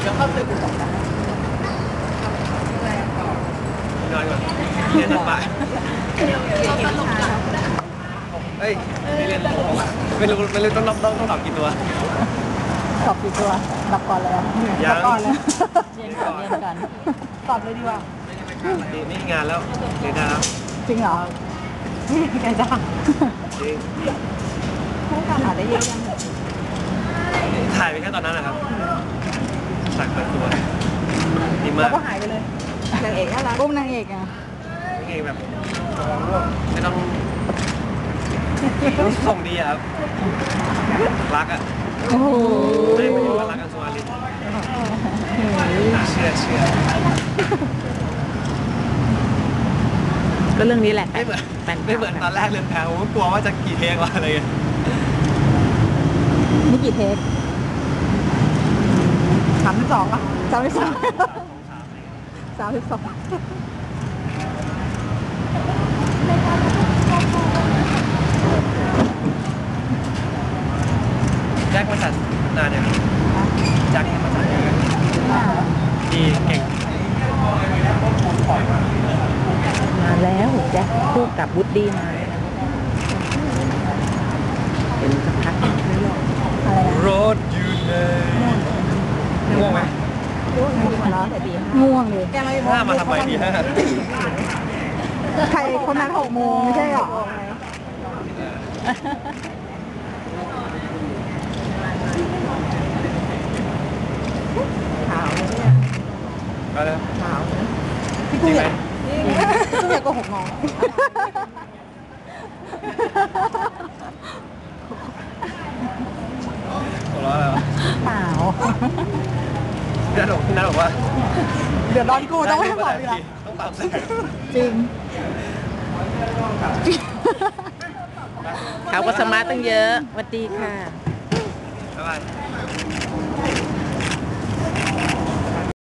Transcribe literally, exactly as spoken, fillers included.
ยวเข้าตึกก่อนนะนอนก่อนเรียนบ่ายเฮ้ยไม่เรียนไม่รู้ไม่รู้ต้องรับต้องต้องตอบกี่ตัวตอบกี่ตัวตอบก่อนเลยตอบก่อนเลยเรียนก่อนเรียนก่อนตอบเลยดีกว่านี่นี่งานแล้วเรียนแล้วจริงเหรอแกจ้าจริงผู้การหาได้เยอะยังถ่ายไปแค่ตอนนั้นนะครับสักเปิดตัวดีมากแล้วก็หายไปเลยนางเอกน่ารักอุ้มนางเอกอ่ะนางเอกแบบไม่ต้องรู้ส่งดีครับรักอ่ะไม่ไม่ถึงว่ารักอัญชลีเชื่อเชื่อก็เรื่องนี้แหละไม่เหมือนไม่เหมือนตอนแรกเรื่องแพ้ผมกลัวว่าจะกี่เทกว่าอะไรกันนี่กี่เทคสามสิบสองอ่ะสามสิบสองสามสิบสองแจ็คมาจัดนานยังแจ็คมาจัดยังดีเก่งมาแล้วแจ็คคู่กับบูดดี้มาเป็นสักพักอะไรนะรถอยู่ในง่วงไหมง่วงแล้วแต่ดีง่วงเลยแกมาห้ามาทำไมดีฮะใครคนนั้นหกโมงไม่ใช่หรอขาวเนี่ยก็เลยขาวพี่กุ้งอยากกุ้งอยากโกหกน้องหัวเราะอะไรวะเปล่าพี่นัทบอกพี่นัทบอกว่าเดี๋ยวร้อนกูต้องให้บอกเลยต้องตามแสงจริงเขาก็สมาร์ตตั้งเยอะสวัสดีค่ะบ๊ายบาย